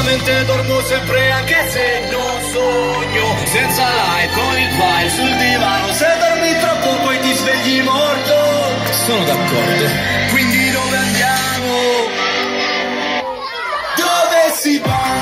Ultimamente dormo sempre anche se non sogno, senza like con il file sul divano. Se dormi troppo poi ti svegli morto. Sono d'accordo. Quindi dove andiamo? Dove si va?